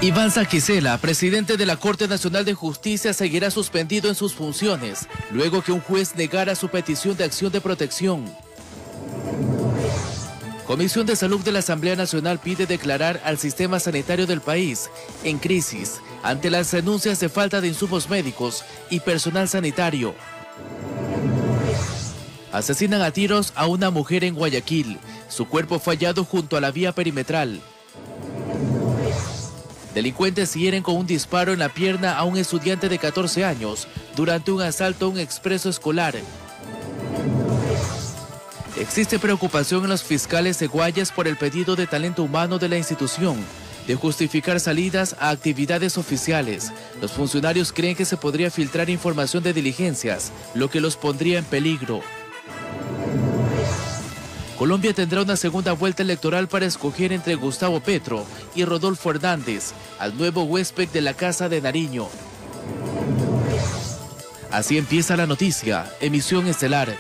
Iván Sanguisela, presidente de la Corte Nacional de Justicia, seguirá suspendido en sus funciones, luego que un juez negara su petición de acción de protección. Comisión de Salud de la Asamblea Nacional pide declarar al sistema sanitario del país en crisis ante las denuncias de falta de insumos médicos y personal sanitario. Asesinan a tiros a una mujer en Guayaquil. Su cuerpo fue hallado junto a la vía perimetral. Delincuentes hieren con un disparo en la pierna a un estudiante de 14 años durante un asalto a un expreso escolar. Existe preocupación en los fiscales de Guayas por el pedido de talento humano de la institución de justificar salidas a actividades oficiales. Los funcionarios creen que se podría filtrar información de diligencias, lo que los pondría en peligro. Colombia tendrá una segunda vuelta electoral para escoger entre Gustavo Petro y Rodolfo Hernández, al nuevo huésped de la Casa de Nariño. Así empieza la noticia, emisión estelar.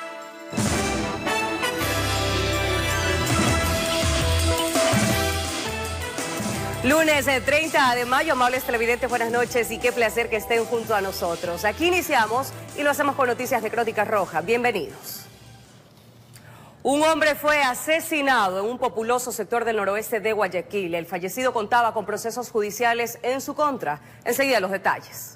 Lunes 30 de mayo, amables televidentes, buenas noches y qué placer que estén junto a nosotros. Aquí iniciamos y lo hacemos con noticias de Crónica Roja. Bienvenidos. Un hombre fue asesinado en un populoso sector del noroeste de Guayaquil. El fallecido contaba con procesos judiciales en su contra. Enseguida los detalles.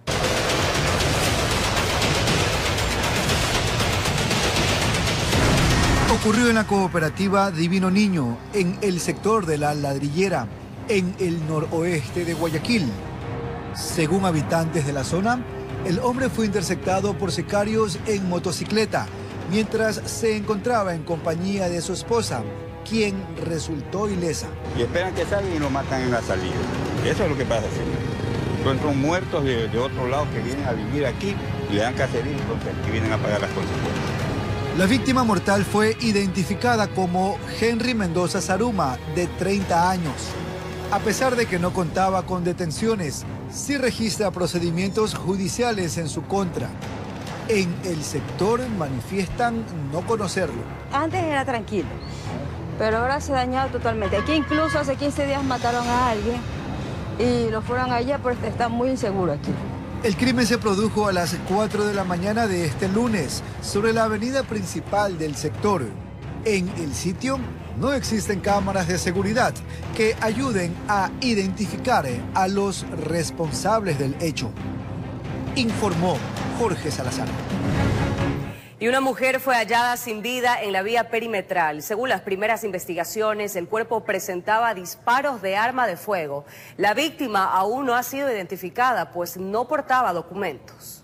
Ocurrió en la cooperativa Divino Niño, en el sector de La Ladrillera, en el noroeste de Guayaquil. Según habitantes de la zona, el hombre fue interceptado por sicarios en motocicleta, mientras se encontraba en compañía de su esposa, quien resultó ilesa. Y esperan que salgan y lo matan en la salida. Eso es lo que pasa, señor. Son muertos de otro lado que vienen a vivir aquí y le dan cacería, entonces aquí vienen a pagar las consecuencias. La víctima mortal fue identificada como Henry Mendoza Zaruma, de 30 años. A pesar de que no contaba con detenciones, sí registra procedimientos judiciales en su contra. En el sector manifiestan no conocerlo. Antes era tranquilo, pero ahora se ha dañado totalmente. Aquí incluso hace 15 días mataron a alguien y lo fueron allá porque está muy inseguro aquí. El crimen se produjo a las 4 de la mañana de este lunes sobre la avenida principal del sector. En el sitio no existen cámaras de seguridad que ayuden a identificar a los responsables del hecho, informó Jorge Salazar. Y una mujer fue hallada sin vida en la vía perimetral. Según las primeras investigaciones, el cuerpo presentaba disparos de arma de fuego. La víctima aún no ha sido identificada, pues no portaba documentos.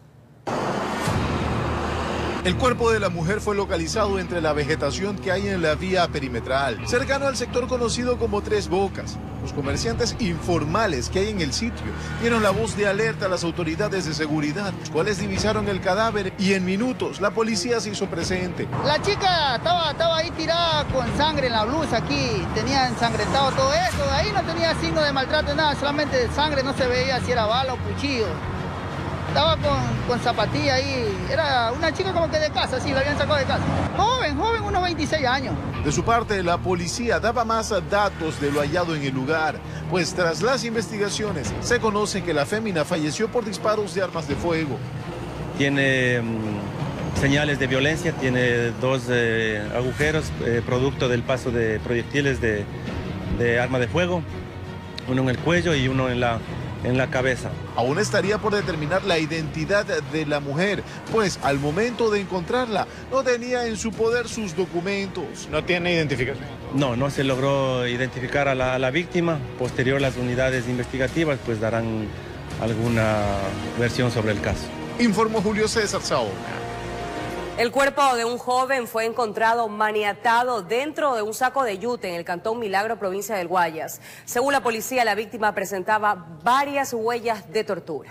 El cuerpo de la mujer fue localizado entre la vegetación que hay en la vía perimetral, cercano al sector conocido como Tres Bocas. Los comerciantes informales que hay en el sitio dieron la voz de alerta a las autoridades de seguridad, los cuales divisaron el cadáver y en minutos la policía se hizo presente. La chica estaba ahí tirada con sangre en la blusa aquí, tenía ensangrentado todo eso, de ahí no tenía signo de maltrato, nada, solamente sangre, no se veía si era bala o cuchillo. Estaba con zapatilla ahí, era una chica como que de casa, sí, la habían sacado de casa. Joven, unos 26 años. De su parte, la policía daba más datos de lo hallado en el lugar, pues tras las investigaciones se conoce que la fémina falleció por disparos de armas de fuego. Tiene señales de violencia, tiene 2 agujeros producto del paso de proyectiles de arma de fuego, uno en el cuello y uno en la cabeza. Aún estaría por determinar la identidad de la mujer, pues al momento de encontrarla no tenía en su poder sus documentos. ¿No tiene identificación? No se logró identificar a la víctima. Posterior, las unidades investigativas pues darán alguna versión sobre el caso. Informó Julio César Saona. El cuerpo de un joven fue encontrado maniatado dentro de un saco de yute en el Cantón Milagro, provincia del Guayas. Según la policía, la víctima presentaba varias huellas de tortura.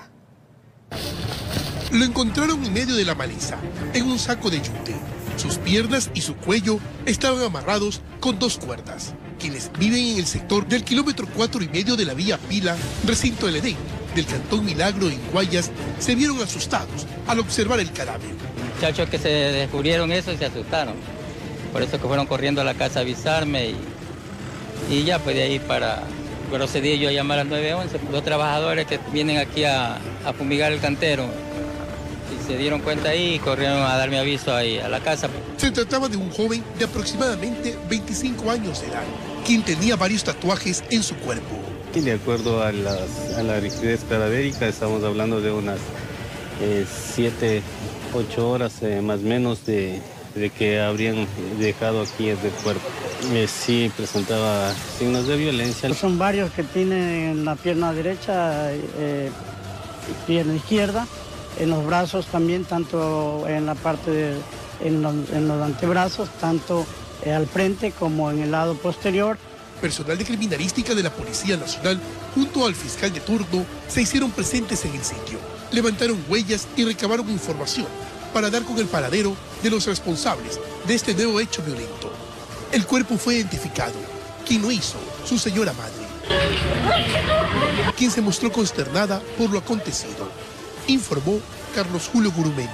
Lo encontraron en medio de la maleza, en un saco de yute. Sus piernas y su cuello estaban amarrados con 2 cuerdas. Quienes viven en el sector del kilómetro 4,5 de la vía Pila, recinto del Edén, del Cantón Milagro en Guayas, se vieron asustados al observar el cadáver. Muchachos que se descubrieron eso y se asustaron. Por eso que fueron corriendo a la casa a avisarme y ya pues de ahí para procedí yo a llamar al 911, dos trabajadores que vienen aquí a fumigar el cantero. Y se dieron cuenta ahí y corrieron a darme aviso ahí a la casa. Se trataba de un joven de aproximadamente 25 años de edad, quien tenía varios tatuajes en su cuerpo. Y de acuerdo a la rigidez cadavérica, estamos hablando de unas 7, 8 horas más o menos de que habrían dejado aquí en el cuerpo. Sí presentaba signos de violencia. Son varios que tienen en la pierna derecha, pierna izquierda, en los brazos también, tanto en la parte en los antebrazos, tanto al frente como en el lado posterior. Personal de criminalística de la Policía Nacional, junto al fiscal de turno, se hicieron presentes en el sitio. Levantaron huellas y recabaron información para dar con el paradero de los responsables de este nuevo hecho violento. El cuerpo fue identificado. Quien lo hizo, su señora madre, quien se mostró consternada por lo acontecido, informó Carlos Julio Gurumendi.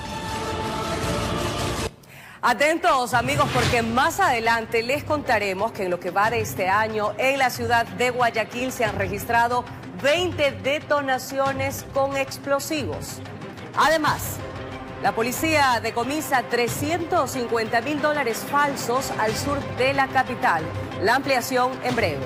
Atentos, amigos, porque más adelante les contaremos que en lo que va de este año en la ciudad de Guayaquil se han registrado 20 detonaciones con explosivos. Además, la policía decomisa $350.000 falsos al sur de la capital. La ampliación en breve.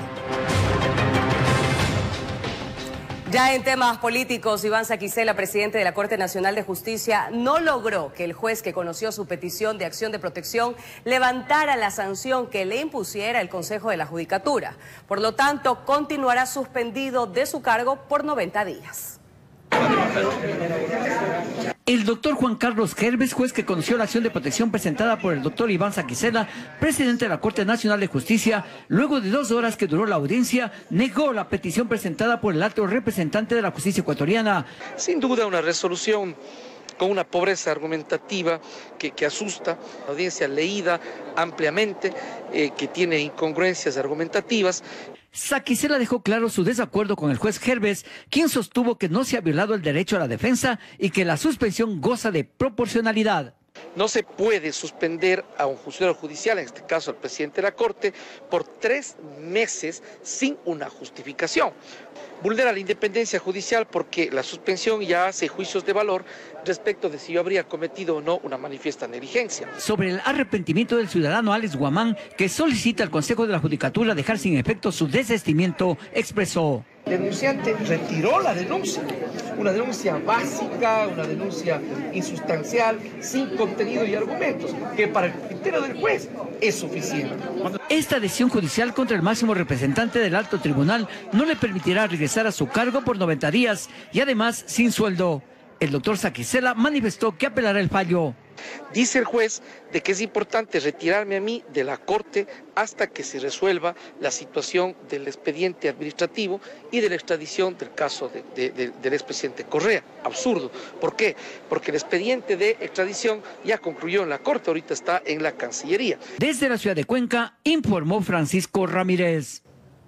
Ya en temas políticos, Iván Saquicela, presidente de la Corte Nacional de Justicia, no logró que el juez que conoció su petición de acción de protección levantara la sanción que le impusiera el Consejo de la Judicatura. Por lo tanto, continuará suspendido de su cargo por 90 días. El doctor Juan Carlos Gerbes, juez que conoció la acción de protección presentada por el doctor Iván Saquicela, presidente de la Corte Nacional de Justicia, luego de 2 horas que duró la audiencia, negó la petición presentada por el alto representante de la justicia ecuatoriana. Sin duda una resolución con una pobreza argumentativa que asusta, la audiencia leída ampliamente, que tiene incongruencias argumentativas. Saquicela dejó claro su desacuerdo con el juez Gerbes, quien sostuvo que no se ha violado el derecho a la defensa y que la suspensión goza de proporcionalidad. No se puede suspender a un funcionario judicial, en este caso al presidente de la Corte, por 3 meses sin una justificación. Vulnera la independencia judicial porque la suspensión ya hace juicios de valor respecto de si yo habría cometido o no una manifiesta negligencia. Sobre el arrepentimiento del ciudadano Alex Guamán, que solicita al Consejo de la Judicatura dejar sin efecto su desistimiento, expresó: el denunciante retiró la denuncia, una denuncia básica, una denuncia insustancial, sin contenido y argumentos, que para el criterio del juez es suficiente. Esta decisión judicial contra el máximo representante del alto tribunal no le permitirá regresar a su cargo por 90 días y además sin sueldo. El doctor Saquicela manifestó que apelará el fallo. Dice el juez de que es importante retirarme a mí de la Corte hasta que se resuelva la situación del expediente administrativo y de la extradición del caso del expresidente Correa. Absurdo. ¿Por qué? Porque el expediente de extradición ya concluyó en la Corte, ahorita está en la Cancillería. Desde la ciudad de Cuenca, informó Francisco Ramírez.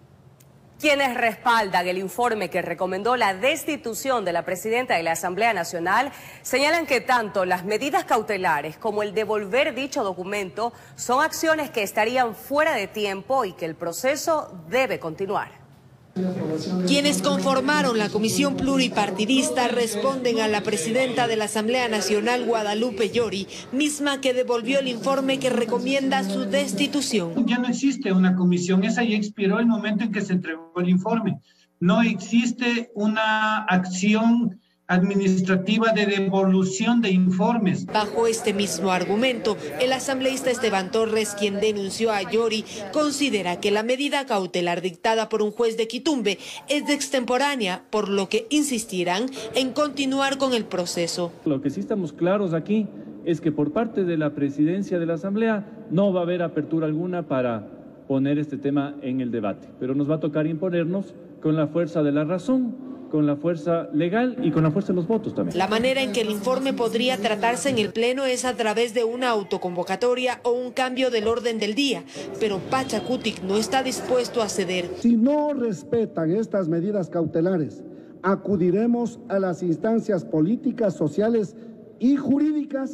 Quienes respaldan el informe que recomendó la destitución de la presidenta de la Asamblea Nacional señalan que tanto las medidas cautelares como el devolver dicho documento son acciones que estarían fuera de tiempo y que el proceso debe continuar. Quienes conformaron la comisión pluripartidista responden a la presidenta de la Asamblea Nacional, Guadalupe Llori, misma que devolvió el informe que recomienda su destitución. Ya no existe una comisión, esa ya expiró el momento en que se entregó el informe. No existe una acción administrativa de devolución de informes. Bajo este mismo argumento, el asambleísta Esteban Torres, quien denunció a Llori, considera que la medida cautelar dictada por un juez de Quitumbe es extemporánea, por lo que insistirán en continuar con el proceso. Lo que sí estamos claros aquí es que por parte de la presidencia de la Asamblea no va a haber apertura alguna para poner este tema en el debate, pero nos va a tocar imponernos con la fuerza de la razón, con la fuerza legal y con la fuerza de los votos también. La manera en que el informe podría tratarse en el Pleno es a través de una autoconvocatoria o un cambio del orden del día, pero Pachacutic no está dispuesto a ceder. Si no respetan estas medidas cautelares, acudiremos a las instancias políticas, sociales y jurídicas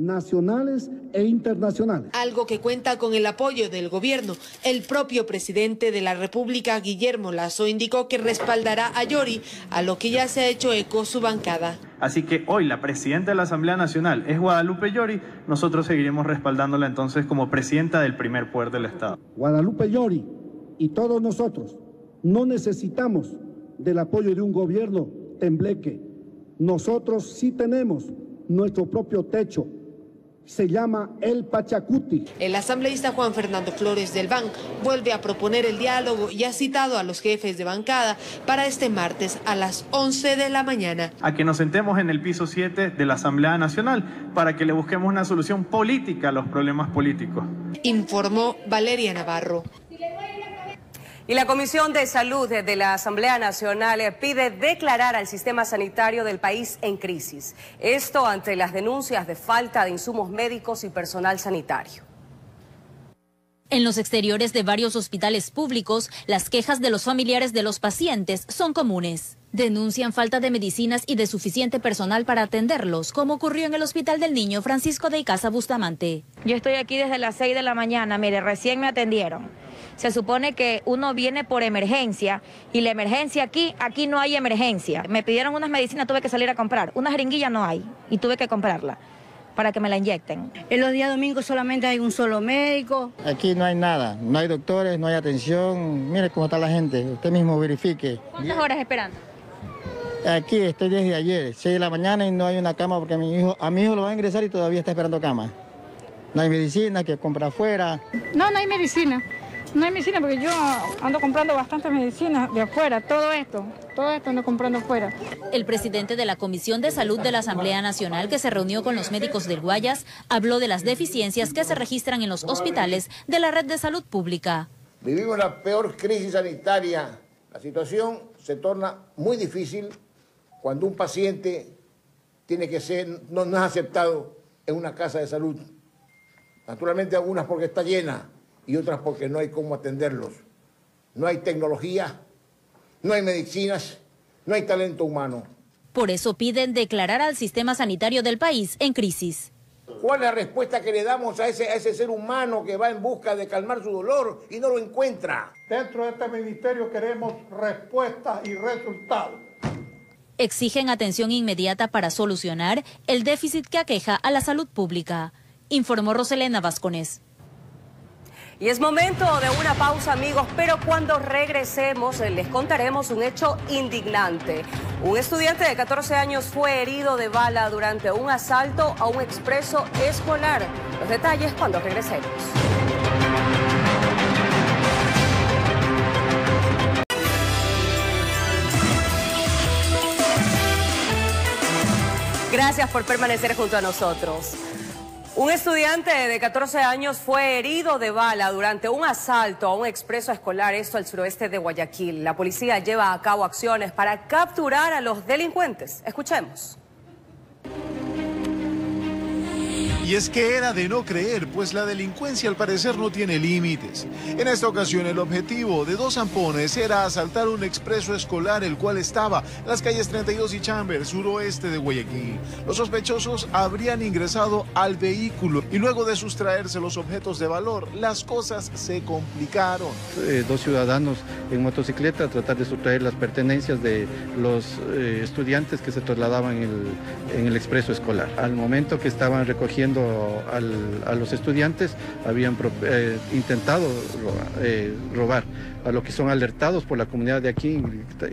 nacionales e internacionales. Algo que cuenta con el apoyo del gobierno. El propio presidente de la República, Guillermo Lasso, indicó que respaldará a Yori, a lo que ya se ha hecho eco su bancada. Así que hoy la presidenta de la Asamblea Nacional es Guadalupe Llori, nosotros seguiremos respaldándola entonces como presidenta del primer poder del Estado. Guadalupe Llori y todos nosotros no necesitamos del apoyo de un gobierno tembleque. Nosotros sí tenemos nuestro propio techo. Se llama el Pachacuti. El asambleísta Juan Fernando Flores del BAN vuelve a proponer el diálogo y ha citado a los jefes de bancada para este martes a las 11 de la mañana. A que nos sentemos en el piso 7 de la Asamblea Nacional para que le busquemos una solución política a los problemas políticos. Informó Valeria Navarro. Y la Comisión de Salud de la Asamblea Nacional pide declarar al sistema sanitario del país en crisis. Esto ante las denuncias de falta de insumos médicos y personal sanitario. En los exteriores de varios hospitales públicos, las quejas de los familiares de los pacientes son comunes. Denuncian falta de medicinas y de suficiente personal para atenderlos, como ocurrió en el Hospital del Niño Francisco de Icaza Bustamante. Yo estoy aquí desde las 6 de la mañana, mire, recién me atendieron. Se supone que uno viene por emergencia y la emergencia aquí no hay emergencia. Me pidieron unas medicinas, tuve que salir a comprar. Una jeringuilla no hay y tuve que comprarla para que me la inyecten. En los días domingos solamente hay un solo médico. Aquí no hay nada, no hay doctores, no hay atención. Mire cómo está la gente, usted mismo verifique. ¿Cuántas horas esperando? Aquí estoy desde ayer, 6 de la mañana y no hay una cama porque a mi hijo lo va a ingresar y todavía está esperando cama. No hay medicina, que compra afuera. No hay medicina. No hay medicina porque yo ando comprando bastante medicina de afuera, todo esto ando comprando afuera. El presidente de la Comisión de Salud de la Asamblea Nacional, que se reunió con los médicos del Guayas, habló de las deficiencias que se registran en los hospitales de la red de salud pública. Vivimos la peor crisis sanitaria. La situación se torna muy difícil cuando un paciente tiene que ser, no es aceptado en una casa de salud. Naturalmente algunas porque está llena y otras porque no hay cómo atenderlos. No hay tecnología, no hay medicinas, no hay talento humano. Por eso piden declarar al sistema sanitario del país en crisis. ¿Cuál es la respuesta que le damos a ese ser humano que va en busca de calmar su dolor y no lo encuentra? Dentro de este ministerio queremos respuestas y resultados. Exigen atención inmediata para solucionar el déficit que aqueja a la salud pública, informó Roselena Vascones. Y es momento de una pausa, amigos, pero cuando regresemos les contaremos un hecho indignante. Un estudiante de 14 años fue herido de bala durante un asalto a un expreso escolar. Los detalles cuando regresemos. Gracias por permanecer junto a nosotros. Un estudiante de 14 años fue herido de bala durante un asalto a un expreso escolar, esto al suroeste de Guayaquil. La policía lleva a cabo acciones para capturar a los delincuentes. Escuchemos. Y es que era de no creer, pues la delincuencia al parecer no tiene límites. En esta ocasión el objetivo de dos zampones era asaltar un expreso escolar, el cual estaba en las calles 32 y Chamber, suroeste de Guayaquil. Los sospechosos habrían ingresado al vehículo y luego de sustraerse los objetos de valor, las cosas se complicaron. Dos ciudadanos en motocicleta a tratar de sustraer las pertenencias de los estudiantes que se trasladaban en el expreso escolar. Al momento que estaban recogiendo a los estudiantes, habían intentado robar, a lo que son alertados por la comunidad de aquí,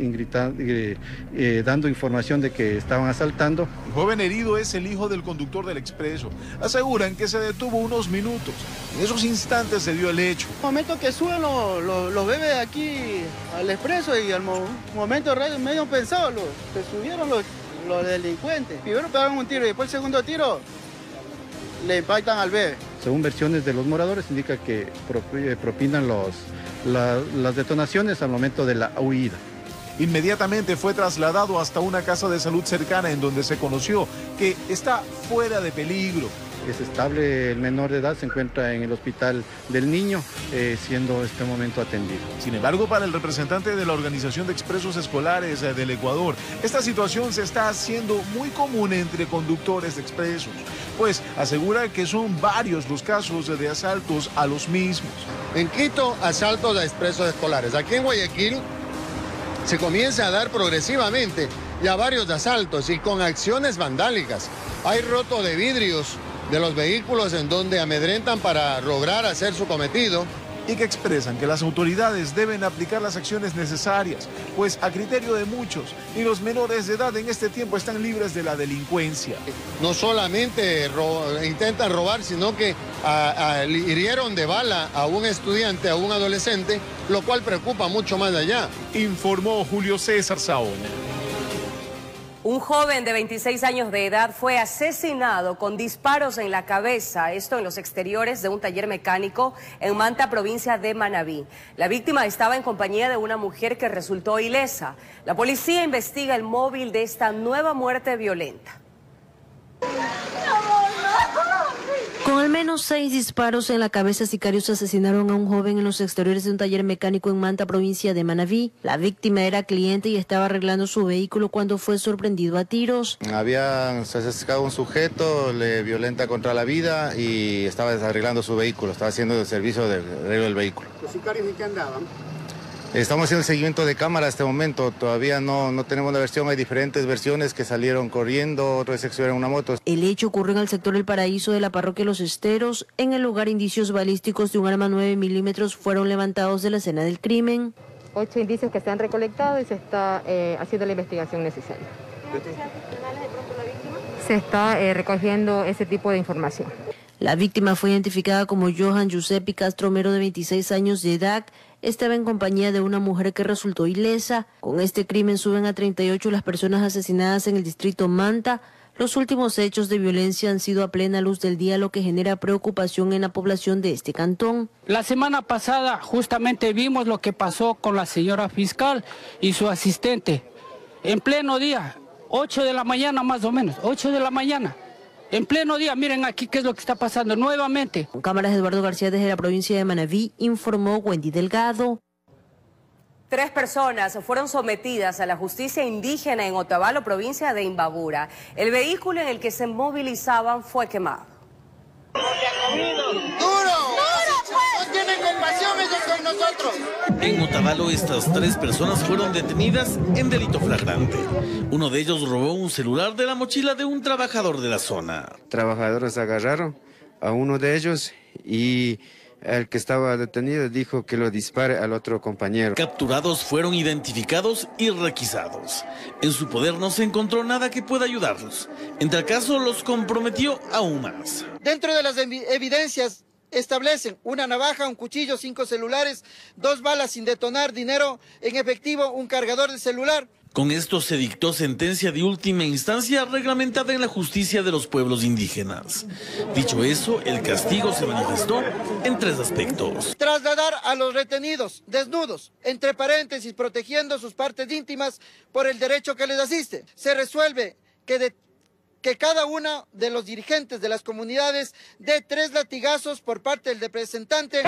dando información de que estaban asaltando. El joven herido es el hijo del conductor del expreso. Aseguran que se detuvo unos minutos. En esos instantes se dio el hecho. El momento que suben los bebés aquí al expreso y al momento medio pensado, se subieron los delincuentes. Primero pegaron un tiro y después el segundo tiro le impactan al bebé. Según versiones de los moradores, indica que propinan las detonaciones al momento de la huida. Inmediatamente fue trasladado hasta una casa de salud cercana en donde se conoció que está fuera de peligro. es estable, el menor de edad se encuentra en el hospital del niño, siendo este momento atendido. Sin embargo, para el representante de la Organización de Expresos Escolares del Ecuador, esta situación se está haciendo muy común entre conductores de expresos, pues asegura que son varios los casos de asaltos a los mismos. En Quito, asaltos a expresos escolares. Aquí en Guayaquil se comienza a dar progresivamente ya varios asaltos y con acciones vandálicas. Hay roto de vidrios de los vehículos en donde amedrentan para lograr hacer su cometido. Y que expresan que las autoridades deben aplicar las acciones necesarias, pues a criterio de muchos, ni los menores de edad en este tiempo están libres de la delincuencia. No solamente intentan robar, sino que hirieron de bala a un estudiante, a un adolescente, lo cual preocupa mucho más allá. Informó Julio César Saona. Un joven de 26 años de edad fue asesinado con disparos en la cabeza, esto en los exteriores de un taller mecánico en Manta, provincia de Manabí. La víctima estaba en compañía de una mujer que resultó ilesa. La policía investiga el móvil de esta nueva muerte violenta. Con al menos 6 disparos en la cabeza, sicarios asesinaron a un joven en los exteriores de un taller mecánico en Manta, provincia de Manabí. La víctima era cliente y estaba arreglando su vehículo cuando fue sorprendido a tiros. Se acercaba un sujeto, le violenta contra la vida y estaba desarreglando su vehículo, estaba haciendo el servicio de arreglo del vehículo. ¿Los sicarios en qué andaban? Estamos haciendo el seguimiento de cámara a este momento, todavía no tenemos una versión, hay diferentes versiones que salieron corriendo, otros se subieron en una moto. El hecho ocurrió en el sector El Paraíso de la parroquia Los Esteros. En el lugar, indicios balísticos de un arma 9 milímetros fueron levantados de la escena del crimen. 8 indicios que se han recolectado y se está haciendo la investigación necesaria. Se está recogiendo ese tipo de información. La víctima fue identificada como Johan Giuseppe Castro Mero, de 26 años de edad. Estaba en compañía de una mujer que resultó ilesa. Con este crimen suben a 38 las personas asesinadas en el distrito Manta. Los últimos hechos de violencia han sido a plena luz del día, lo que genera preocupación en la población de este cantón. La semana pasada justamente vimos lo que pasó con la señora fiscal y su asistente. En pleno día, 8 de la mañana más o menos, 8 de la mañana. En pleno día, miren aquí qué es lo que está pasando nuevamente. Con cámaras, Eduardo García desde la provincia de Manabí, informó Wendy Delgado. 3 personas fueron sometidas a la justicia indígena en Otavalo, provincia de Imbabura. El vehículo en el que se movilizaban fue quemado. ¡Duro! ¡No tienen compasión ellos con nosotros! En Otavalo, estas 3 personas fueron detenidas en delito flagrante. Uno de ellos robó un celular de la mochila de un trabajador de la zona. Trabajadores agarraron a uno de ellos y el que estaba detenido dijo que lo dispare al otro compañero. Capturados fueron identificados y requisados. En su poder no se encontró nada que pueda ayudarlos. En tal caso, los comprometió aún más. Dentro de las evidencias establecen una navaja, un cuchillo, 5 celulares, 2 balas sin detonar, dinero en efectivo, un cargador de celular. Con esto se dictó sentencia de última instancia reglamentada en la justicia de los pueblos indígenas. Dicho eso, el castigo se manifestó en 3 aspectos. Trasladar a los retenidos desnudos, entre paréntesis, protegiendo sus partes íntimas por el derecho que les asiste. Se resuelve que cada uno de los dirigentes de las comunidades dé 3 latigazos por parte del representante.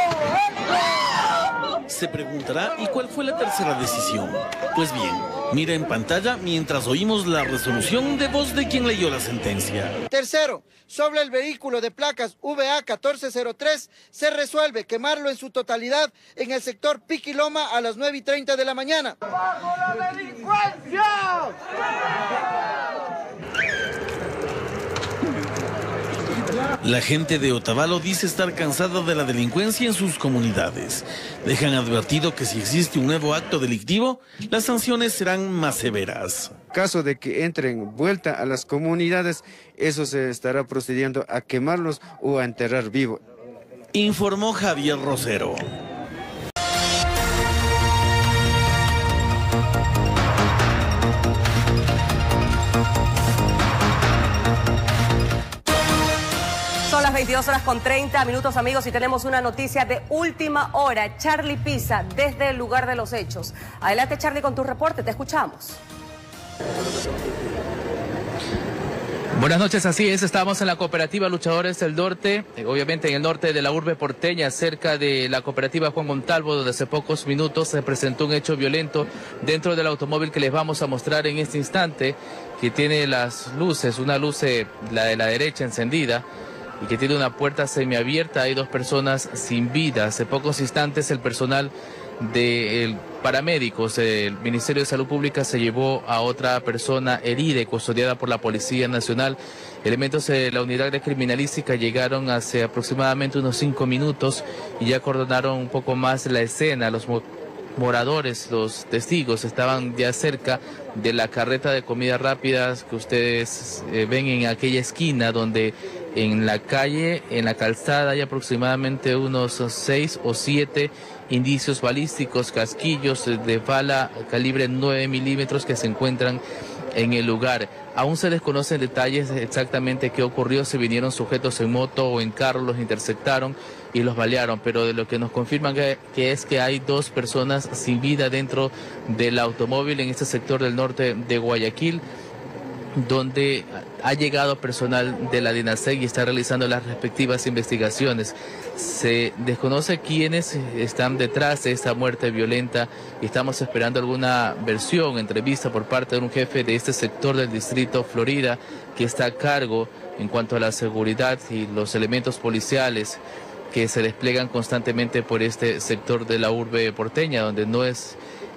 Se preguntará, ¿y cuál fue la tercera decisión? Pues bien, mira en pantalla mientras oímos la resolución de voz de quien leyó la sentencia. Tercero, sobre el vehículo de placas VA 1403, se resuelve quemarlo en su totalidad en el sector Piquiloma a las 9:30 de la mañana. ¡Bajo la delincuencia! La gente de Otavalo dice estar cansada de la delincuencia en sus comunidades. Dejan advertido que si existe un nuevo acto delictivo, las sanciones serán más severas. Caso de que entren vuelta a las comunidades, eso se estará procediendo a quemarlos o a enterrar vivo. Informó Javier Rosero. Son las 22:30, amigos, y tenemos una noticia de última hora. Charlie Pisa, desde el lugar de los hechos. Adelante, Charlie, con tu reporte, te escuchamos. Buenas noches, así es, estamos en la cooperativa Luchadores del Norte, obviamente en el norte de la urbe porteña, cerca de la cooperativa Juan Montalvo, donde hace pocos minutos se presentó un hecho violento dentro del automóvil que les vamos a mostrar en este instante, que tiene las luces, una luz, la de la derecha encendida, y que tiene una puerta semiabierta. Hay 2 personas sin vida. Hace pocos instantes el personal de paramédicos del Ministerio de Salud Pública se llevó a otra persona herida y custodiada por la Policía Nacional. Elementos de la unidad de criminalística llegaron hace aproximadamente unos 5 minutos y ya acordonaron un poco más la escena. Los moradores, los testigos estaban ya cerca de la carreta de comida rápida que ustedes ven en aquella esquina, donde en la calle, en la calzada, hay aproximadamente unos 6 o 7 indicios balísticos, casquillos de bala calibre 9 milímetros que se encuentran en el lugar. Aún se desconocen detalles exactamente qué ocurrió, si vinieron sujetos en moto o en carro, los interceptaron y los balearon, pero de lo que nos confirman que es que hay 2 personas sin vida dentro del automóvil en este sector del norte de Guayaquil, donde ha llegado personal de la DINASEC y está realizando las respectivas investigaciones. Se desconoce quiénes están detrás de esta muerte violenta y estamos esperando alguna versión, entrevista por parte de un jefe de este sector del distrito Florida, que está a cargo en cuanto a la seguridad y los elementos policiales que se despliegan constantemente por este sector de la urbe porteña, donde no es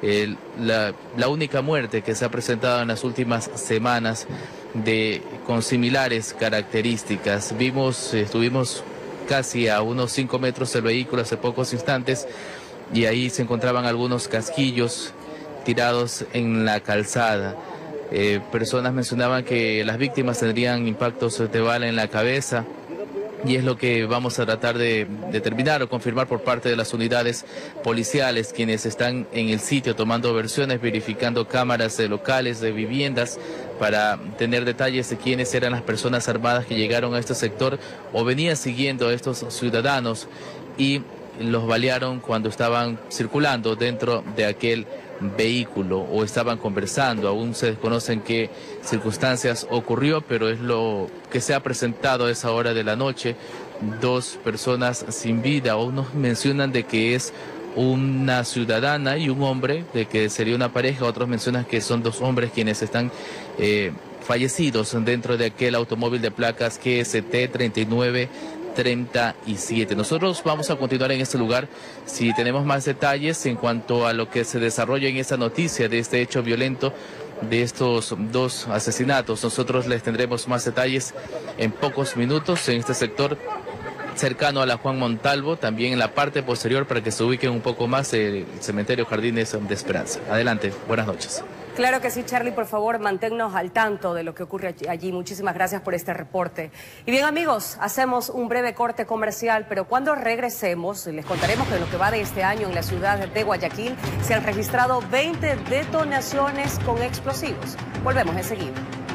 la única muerte que se ha presentado en las últimas semanas con similares características. Estuvimos casi a unos 5 metros del vehículo hace pocos instantes y ahí se encontraban algunos casquillos tirados en la calzada. Personas mencionaban que las víctimas tendrían impactos de bala en la cabeza, y es lo que vamos a tratar de determinar o confirmar por parte de las unidades policiales, quienes están en el sitio tomando versiones, verificando cámaras de locales, de viviendas, para tener detalles de quiénes eran las personas armadas que llegaron a este sector o venían siguiendo a estos ciudadanos y los balearon cuando estaban circulando dentro de aquel vehículo o estaban conversando. Aún se desconocen qué circunstancias ocurrió, pero es lo que se ha presentado a esa hora de la noche. 2 personas sin vida. Unos mencionan de que es una ciudadana y un hombre, de que sería una pareja. Otros mencionan que son 2 hombres quienes están fallecidos dentro de aquel automóvil de placas GST 3937. Nosotros vamos a continuar en este lugar si tenemos más detalles en cuanto a lo que se desarrolla en esta noticia de este hecho violento, de estos 2 asesinatos. Nosotros les tendremos más detalles en pocos minutos en este sector cercano a la Juan Montalvo, también en la parte posterior, para que se ubiquen un poco más el cementerio Jardines de Esperanza. Adelante, buenas noches. Claro que sí, Charlie, por favor, manténnos al tanto de lo que ocurre allí. Muchísimas gracias por este reporte. Y bien, amigos, hacemos un breve corte comercial, pero cuando regresemos les contaremos que en lo que va de este año en la ciudad de Guayaquil se han registrado 20 detonaciones con explosivos. Volvemos enseguida.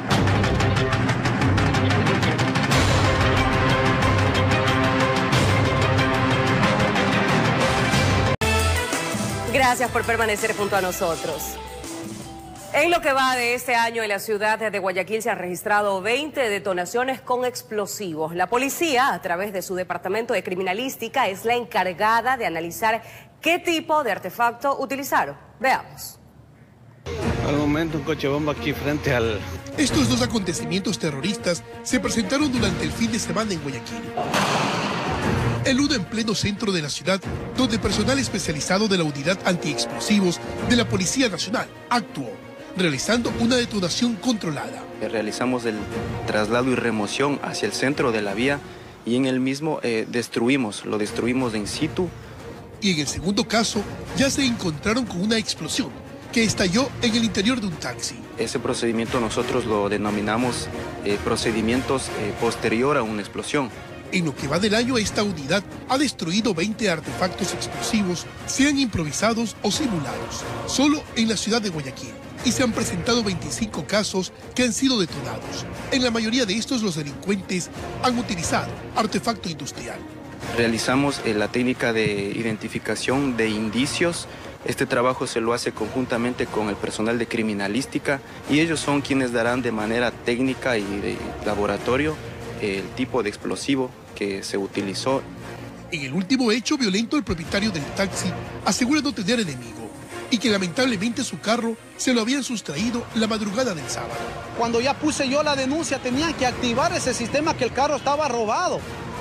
Gracias por permanecer junto a nosotros. En lo que va de este año en la ciudad de Guayaquil se han registrado 20 detonaciones con explosivos. La policía, a través de su departamento de criminalística, es la encargada de analizar qué tipo de artefacto utilizaron. Veamos. Al momento un coche bomba aquí frente al... Estos 2 acontecimientos terroristas se presentaron durante el fin de semana en Guayaquil. El uno en pleno centro de la ciudad, donde personal especializado de la Unidad Antiexplosivos de la Policía Nacional actuó, realizando una detonación controlada. Realizamos el traslado y remoción hacia el centro de la vía y en el mismo lo destruimos in situ. Y en el segundo caso, ya se encontraron con una explosión que estalló en el interior de un taxi. Ese procedimiento nosotros lo denominamos procedimientos posterior a una explosión. En lo que va del año, esta unidad ha destruido 20 artefactos explosivos, sean improvisados o simulados, solo en la ciudad de Guayaquil. Y se han presentado 25 casos que han sido detonados. En la mayoría de estos, los delincuentes han utilizado artefacto industrial. Realizamos la técnica de identificación de indicios Este trabajo se lo hace conjuntamente con el personal de criminalística y ellos son quienes darán de manera técnica y de laboratorio el tipo de explosivo que se utilizó. En el último hecho violento, el propietario del taxi asegura no tener enemigo y que lamentablemente su carro se lo habían sustraído la madrugada del sábado. Cuando ya puse yo la denuncia, tenían que activar ese sistema que el carro estaba robado.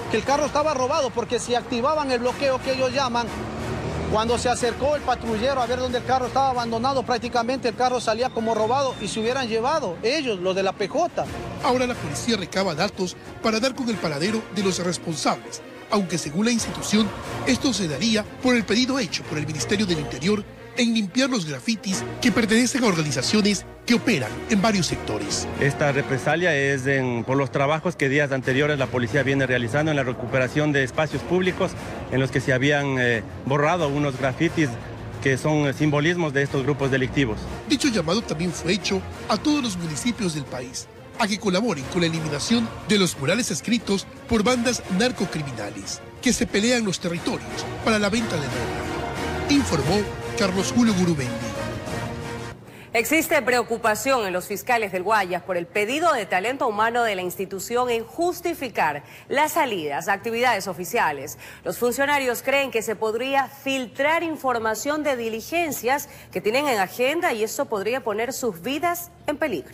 Porque si activaban el bloqueo que ellos llaman, cuando se acercó el patrullero a ver dónde el carro estaba abandonado, prácticamente el carro salía como robado y se hubieran llevado ellos, los de la PJ. Ahora la policía recaba datos para dar con el paradero de los responsables, aunque según la institución, esto se daría por el pedido hecho por el Ministerio del Interior en limpiar los grafitis que pertenecen a organizaciones que operan en varios sectores. Esta represalia es por los trabajos que días anteriores la policía viene realizando en la recuperación de espacios públicos en los que se habían borrado unos grafitis que son simbolismos de estos grupos delictivos. Dicho llamado también fue hecho a todos los municipios del país a que colaboren con la eliminación de los murales escritos por bandas narcocriminales que se pelean los territorios para la venta de droga, informó Carlos Julio Gurubendi. Existe preocupación en los fiscales del Guayas por el pedido de talento humano de la institución en justificar las salidas a actividades oficiales. Los funcionarios creen que se podría filtrar información de diligencias que tienen en agenda y esto podría poner sus vidas en peligro.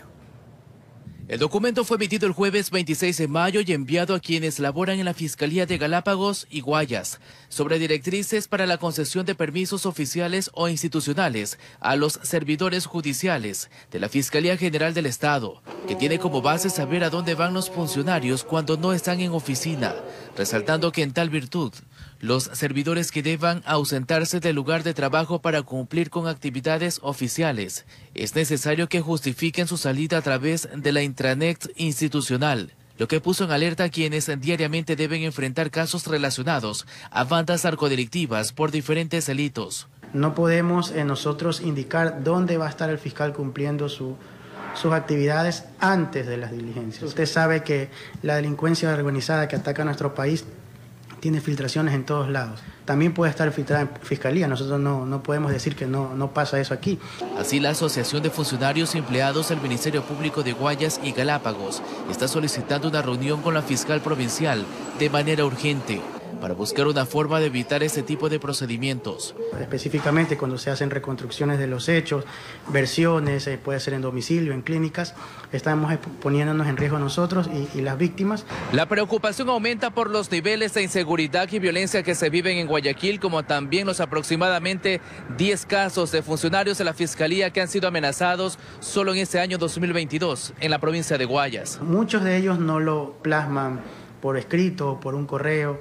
El documento fue emitido el jueves 26 de mayo y enviado a quienes laboran en la Fiscalía de Galápagos y Guayas sobre directrices para la concesión de permisos oficiales o institucionales a los servidores judiciales de la Fiscalía General del Estado, que tiene como base saber a dónde van los funcionarios cuando no están en oficina, resaltando que en tal virtud, los servidores que deban ausentarse del lugar de trabajo para cumplir con actividades oficiales, es necesario que justifiquen su salida a través de la intranet institucional, lo que puso en alerta a quienes diariamente deben enfrentar casos relacionados a bandas narcodelictivas por diferentes delitos. No podemos nosotros indicar dónde va a estar el fiscal cumpliendo sus actividades antes de las diligencias. Usted sabe que la delincuencia organizada que ataca a nuestro país tiene filtraciones en todos lados. También puede estar filtrada en Fiscalía. Nosotros no podemos decir que no pasa eso aquí. Así, la Asociación de Funcionarios y Empleados del Ministerio Público de Guayas y Galápagos está solicitando una reunión con la fiscal provincial de manera urgente para buscar una forma de evitar este tipo de procedimientos. Específicamente cuando se hacen reconstrucciones de los hechos, versiones, puede ser en domicilio, en clínicas, estamos poniéndonos en riesgo nosotros y las víctimas. La preocupación aumenta por los niveles de inseguridad y violencia que se viven en Guayaquil, como también los aproximadamente 10 casos de funcionarios de la Fiscalía que han sido amenazados solo en este año 2022 en la provincia de Guayas. Muchos de ellos no lo plasman por escrito, por un correo.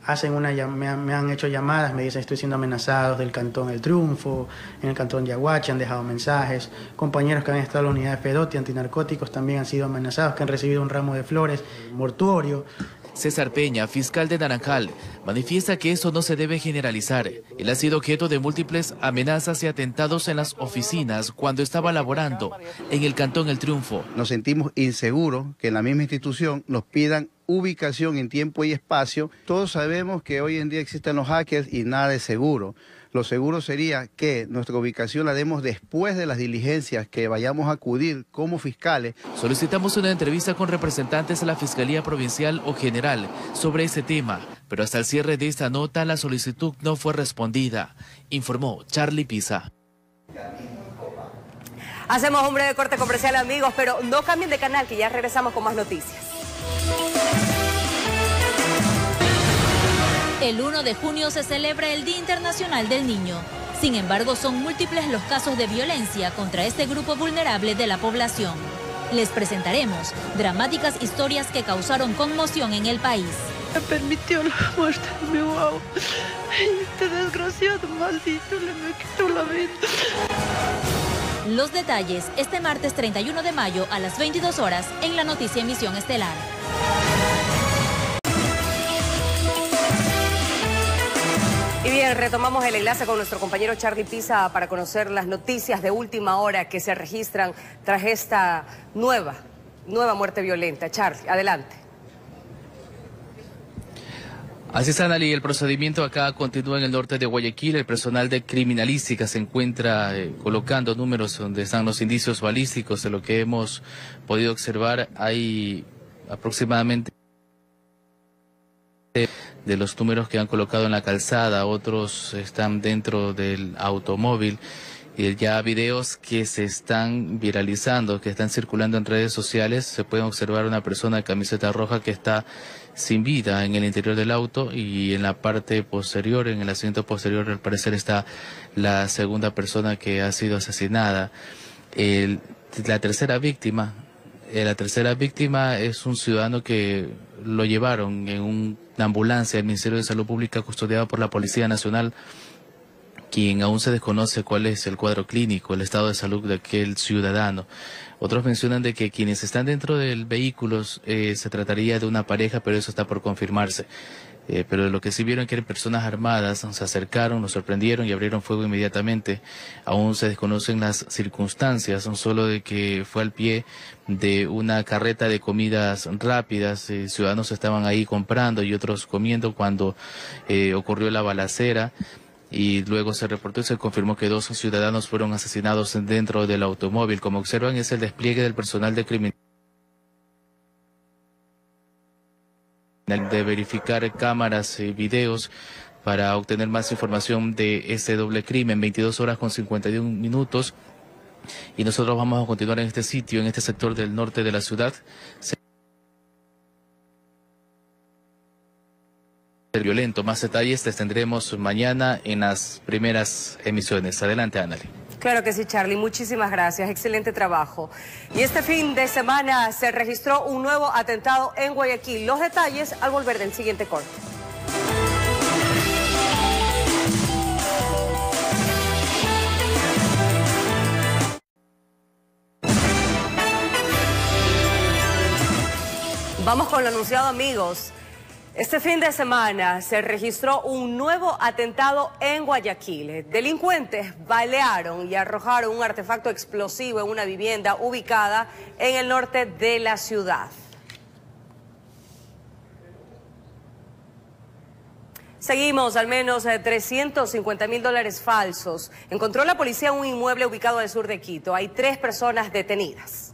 Me han hecho llamadas, me dicen estoy siendo amenazados del Cantón El Triunfo, en el Cantón Yaguachi han dejado mensajes, compañeros que han estado en la unidad de Pedote antinarcóticos también han sido amenazados, que han recibido un ramo de flores, mortuorio. César Peña, fiscal de Naranjal, manifiesta que eso no se debe generalizar. Él ha sido objeto de múltiples amenazas y atentados en las oficinas cuando estaba laborando en el Cantón El Triunfo. Nos sentimos inseguros que en la misma institución nos pidan ubicación en tiempo y espacio. Todos sabemos que hoy en día existen los hackers y nada es seguro. Lo seguro sería que nuestra ubicación la demos después de las diligencias que vayamos a acudir como fiscales. Solicitamos una entrevista con representantes de la Fiscalía Provincial o General sobre ese tema, pero hasta el cierre de esta nota la solicitud no fue respondida, informó Charlie Pisa. Hacemos un breve corte comercial, amigos, pero no cambien de canal, que ya regresamos con más noticias. El 1 de junio se celebra el Día Internacional del Niño. Sin embargo, son múltiples los casos de violencia contra este grupo vulnerable de la población. Les presentaremos dramáticas historias que causaron conmoción en el país. Me permitió la muerte de mi guau. Este desgraciado maldito me quitó la vida. Los detalles este martes 31 de mayo a las 22 horas en la noticia Emisión Estelar. Y bien, retomamos el enlace con nuestro compañero Charlie Pisa para conocer las noticias de última hora que se registran tras esta nueva muerte violenta. Charlie, adelante. Así es, Anali, el procedimiento acá continúa en el norte de Guayaquil. El personal de criminalística se encuentra colocando números donde están los indicios balísticos. De lo que hemos podido observar, hay aproximadamente de los números que han colocado en la calzada, otros están dentro del automóvil. Y ya videos que se están viralizando, que están circulando en redes sociales, se puede observar una persona de camiseta roja que está sin vida en el interior del auto, y en la parte posterior, en el asiento posterior, al parecer está la segunda persona que ha sido asesinada. La tercera víctima es un ciudadano que lo llevaron en una ambulancia del Ministerio de Salud Pública custodiado por la Policía Nacional, quien aún se desconoce cuál es el cuadro clínico, el estado de salud de aquel ciudadano. Otros mencionan de que quienes están dentro del vehículo se trataría de una pareja, pero eso está por confirmarse. Pero lo que sí vieron que eran personas armadas, se acercaron, nos sorprendieron y abrieron fuego inmediatamente. Aún se desconocen las circunstancias, solo de que fue al pie de una carreta de comidas rápidas. Ciudadanos estaban ahí comprando y otros comiendo cuando ocurrió la balacera. Y luego se reportó y se confirmó que 2 ciudadanos fueron asesinados dentro del automóvil. Como observan, es el despliegue del personal de criminalidad de verificar cámaras y videos para obtener más información de este doble crimen. 22 horas con 51 minutos. Y nosotros vamos a continuar en este sitio, en este sector del norte de la ciudad. Violento. Más detalles les tendremos mañana en las primeras emisiones. Adelante, Anali. Claro que sí, Charlie. Muchísimas gracias. Excelente trabajo. Y este fin de semana se registró un nuevo atentado en Guayaquil. Los detalles al volver del siguiente corte. Vamos con lo anunciado, amigos. Este fin de semana se registró un nuevo atentado en Guayaquil. Delincuentes balearon y arrojaron un artefacto explosivo en una vivienda ubicada en el norte de la ciudad. Seguimos, al menos $350.000 falsos. Encontró la policía un inmueble ubicado al sur de Quito. Hay 3 personas detenidas.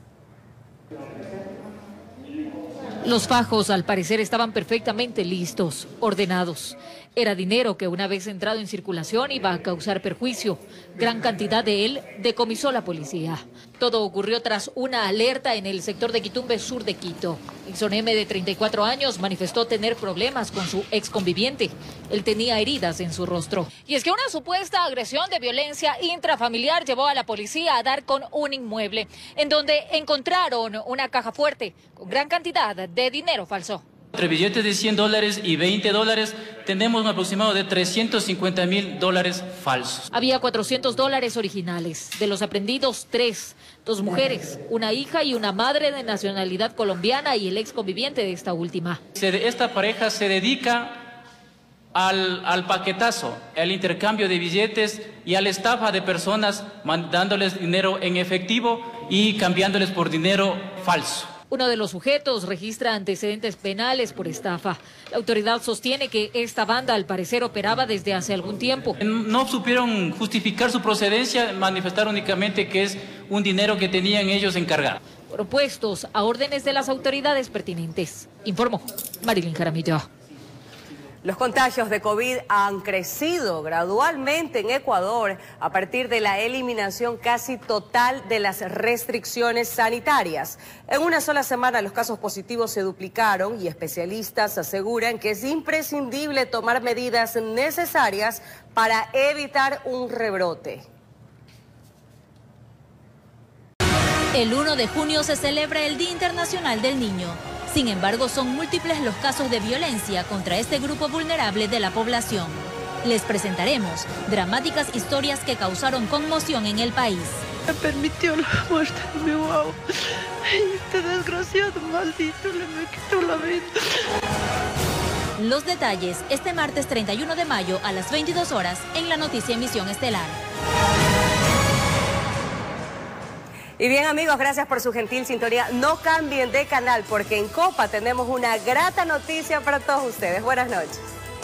Los fajos, al parecer, estaban perfectamente listos, ordenados. Era dinero que, una vez entrado en circulación, iba a causar perjuicio. Gran cantidad de él decomisó la policía. Todo ocurrió tras una alerta en el sector de Quitumbe, sur de Quito. Ixon M, de 34 años, manifestó tener problemas con su ex conviviente. Él tenía heridas en su rostro. Y es que una supuesta agresión de violencia intrafamiliar llevó a la policía a dar con un inmueble, en donde encontraron una caja fuerte con gran cantidad de dinero falso. Entre billetes de $100 y $20, tenemos un aproximado de $350.000 falsos. Había $400 originales. De los aprendidos, 3. 2 mujeres, una hija y una madre de nacionalidad colombiana y el ex conviviente de esta última. Esta pareja se dedica al paquetazo, al intercambio de billetes y a la estafa de personas, dándoles dinero en efectivo y cambiándoles por dinero falso. Uno de los sujetos registra antecedentes penales por estafa. La autoridad sostiene que esta banda al parecer operaba desde hace algún tiempo. No supieron justificar su procedencia, manifestaron únicamente que es un dinero que tenían ellos encargado. Propuestos a órdenes de las autoridades pertinentes. Informó Marilyn Jaramillo. Los contagios de COVID han crecido gradualmente en Ecuador a partir de la eliminación casi total de las restricciones sanitarias. En una sola semana los casos positivos se duplicaron y especialistas aseguran que es imprescindible tomar medidas necesarias para evitar un rebrote. El 1 de junio se celebra el Día Internacional del Niño. Sin embargo, son múltiples los casos de violencia contra este grupo vulnerable de la población. Les presentaremos dramáticas historias que causaron conmoción en el país. Me permitió la muerte de mi guau. Este desgraciado maldito me quitó la vida. Los detalles este martes 31 de mayo a las 22 horas en la noticia Emisión Estelar. Y bien, amigos, gracias por su gentil sintonía. No cambien de canal porque en Copa tenemos una grata noticia para todos ustedes. Buenas noches.